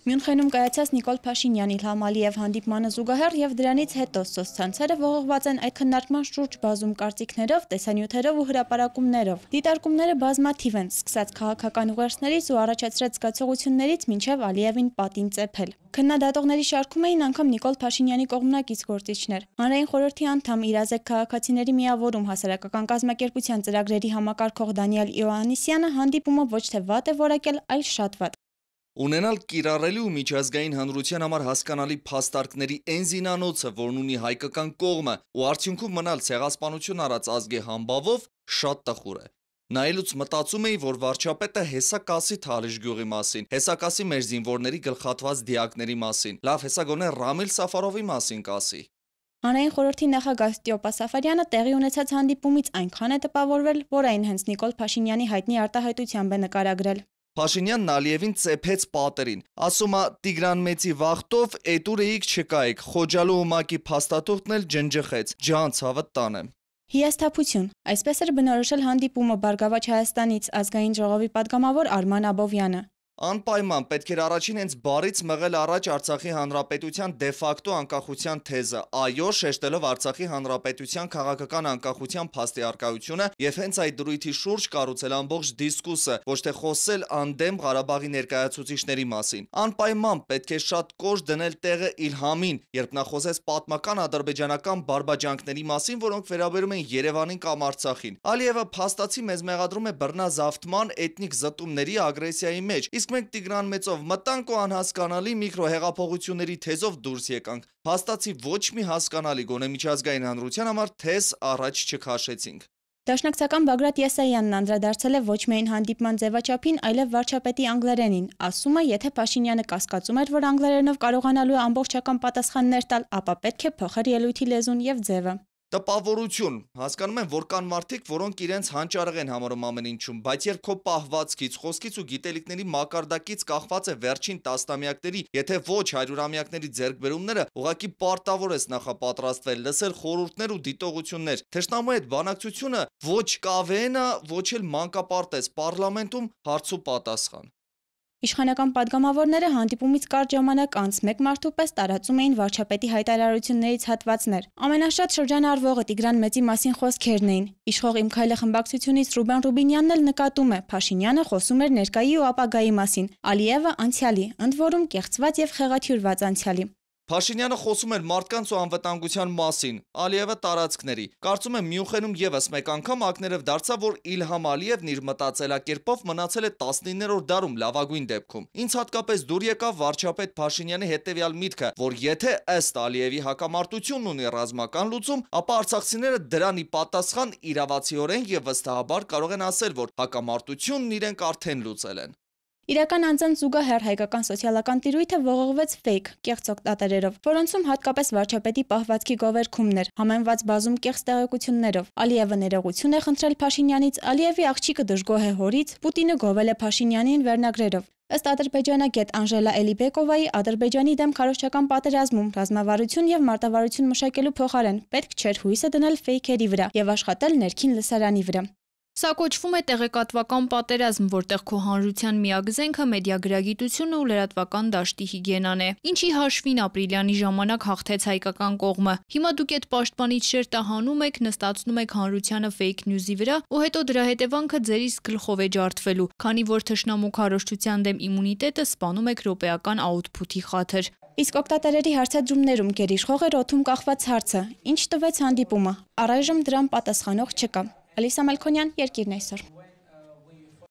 Մյունխենում կայացած Նիկոլ Փաշինյան Իլհամ Ալիև հանդիպմանը զուգահեռ եւ դրանից հետո սոցցանցերը ողողված են այդ քննարկման շուրջ բազում կարծիքներով, տեսանյութերով ու հրապարակումներով։ Դիտարկումները բազմաթիվ են, սկսած քաղաքական ուղերձներից ու առաջացրած զգացողություններից մինչև Ալիևին պատին ծեփել։ Քննադատողների շարքում էին անգամ Նիկոլ Փաշինյանի կողմնակից գործիչներ։ Հանրային խորհրդի անդամ Իրազեկ քաղաքացիների միավորում հասարակական կազմակերպության ծրագրերի համակարգող Դանիել Իոաննիսյանը հանդիպումը ոչ թե վատ է որակել, այլ շատ վատ։ Ունենալ կիրառելի ու միջազգային հանրության համար հասկանալի փաստարկների այն զինանոցը, որն ունի հայկական կողմը, ու արդյունքում մնալ ցեղասպանություն արած ազգի համբավով, շատ տխուր է։ Նայելուց մտածում էի, որ վարչապետը հեսա կասի Թալիշ գյուղի մասին, հեսա կասի մեր զինվորների գլխատված դիակների մասին, լավ հեսա գոնե Ռամիլ Սաֆարովի մասին կասի։ Հանրային խորհրդի նախագահ Ստյոպա Սաֆարյանը տեղի ունեցած հանդիպումից այնքան է տպավորվել, որ այն հենց Նիկոլ Փաշինյանի հայտնի արտահայտությամբ է նկարագրել։ Փաշինյանն Ալիևին ծեփեց պատերին, ասում է Տիգրան Մեծի վախտով էտուր էիք չկայիք, Խոջալու ումակի փաստաթուղթն էլ ջնջխեց, ջան ցավը տանեմ։ Հիասթափություն, այսպես էր բնորոշել հանդիպումը Բարգավաճ Հայաստանից ազգային ժողովի падգամավոր Արման Աբովյանը։ Անպայման պետք էր առաջին հենց բարից մղել առաջ Արցախի հանրապետության դեֆակտո անկախության թեզը, այո, շեշտելով Արցախի հանրապետության քաղաքական անկախության փաստի առկայությունը եւ հենց այդ դրույթի շուրջ կառուցել ամբողջ դիսկուրսը, ոչ թե խոսել անդեմ Ղարաբաղի ներկայացուցիչների մասին։ Անպայման պետք է շատ կոշտ դնել տեղը Իլհամին, երբ նա խոսեց պատմական ադրբեջանական բարբաջանքների մասին, որոնք վերաբերում են Երևանին կամ Արցախին։ Ալիևը փաստացի մեզ մեղադրում է բռնազավթման, էթնիկ զտումների, ագրեսիայի մեջ, իսկ մենք Տիգրան Մեծով մտանք ու անհասկանալի միկրոհեղափոխությունների թեզով դուրս եկանք։ Փաստացի ոչ մի հասկանալի գոնե միջազգային հանրության համար թեզ առաջ չքաշեցինք։ Դաշնակցական Բագրատ Եսայանն անդրադարձել է ոչ միայն հանդիպման ձևաչափին, այլև վարչապետի անգլերենին։ Ասում է, եթե Փաշինյանը կասկածում էր, որ անգլերենով կարողանալու է ամբողջական պատասխաններ տալ, ապա պետք է փոխել ելույթի լեզուն եւ ձևը։ Տպավորություն, հասկանում եմ, որ կան մարդիկ, որոնք իրենց հանճարեղ են համարում ամեն ինչում, բայց երբ քո պահվածքից, խոսքից ու գիտելիքների մակարդակից կախված է վերջին տասնամյակների, եթե ոչ հարյուրամյակների ձեռքբերումները, ուղղակի պարտավոր ես նախապատրաստվել, լսել խորհուրդներ ու դիտողություններ։ Թշնամու հետ բանակցությունը ոչ կավեն է, ոչ էլ մանկապարտեզ, պարլամենտում հարց ու պատասխան։ Իշխանական падգամավորները հանդիպումից կարճ ժամանակ անց մեկ մարդու պես տարածում էին վարչապետի հայտարարություններից հատվածներ։ Ամենաշատ շրջանառվողը Տիգրան Մեծի մասին խոսքերն էին։ Իշխող Իմ քայլը խմբակցությունից Ռուբեն Ռուբինյանն էլ նկատում է, Փաշինյանը խոսում էր ներկայի ու ապագայի մասին, Ալիևը անցյալի, ընդ որում կեղծված եւ խեղաթյուրված անցյալի։ Փաշինյանը խոսում էր մարդկանց ու անվտանգության մասին, Ալիևը տարածքների։ Կարծում եմ Մյունխենում եւս մեկ անգամ ակներով դարձավ, որ Իլհամ Ալիևն իր մտածելակերպով մնացել է 19-րդ դարում լավագույն դեպքում։ Ինձ հատկապես դուր եկավ վարչապետ Փաշինյանի հետեւյալ միտքը, որ եթե ըստ Ալիևի հակամարտությունն ունի ռազմական լուծում, ապա արցախցիները դրանի պատասխան իրավացիորեն եւ վստահաբար կարող են ասել, որ հակամարտությունն իրենք արդեն լուծել են։ Իրական անձանց զուգահեռ հայկական սոցիալական տիրույթը ողողվեց ֆեյք, կեղծ օգտատերերով, որոնցում հատկապես վարչապետի պահվածքի գովերքումներ, համեմված բազում կեղծ տեղեկություններով։ Ալիևը ներողություն է խնդրել Փաշինյանից, Ալիևի աղջիկը դժգոհ է հորից, Պուտինը գովել է Փաշինյանին վերնագրերով։ Ըստ ադրբեջանագետ Անժելա Էլիբեկովայի, Ադրբեջանի դեմ քարոզչական պատերազմում ռազմավարություն եւ մարտավարություն մշակելու փոխարեն պետք չէր հույսը դնել ֆեյքերի վրա եւ աշխատել ներքին լսարանի վրա։ Սա կոչվում է տեղեկատվական պատերազմ, որտեղ քո հանրության միակ զենքը մեդիագրագիտությունը ու լրատվական դաշտի հիգիենան է։ Ինչի հաշվին ապրիլյանի ժամանակ հաղթեց հայկական կողմը։ Հիմա դուք այդ պաշտպանիչ շերտահանում եք, նստացնում եք հանրությանը ֆեյք նյուզի վրա, ու հետո դրա հետևանքը ձերից գլխով է ջարդվելու, քանի որ թշնամու քարոզչության դեմ իմունիտետը սպանում եք րոպեական աուտփութի խաթր։ Իսկ օգտատերերի հարցադրումներում գերիշխող էր օդում կախված հարցը. Ինչ տվեց հանդիպումը։ Առայժմ դրան պատասխանող չկա։ Ալիսա Մելքոնյան, Երկիրն այսօր։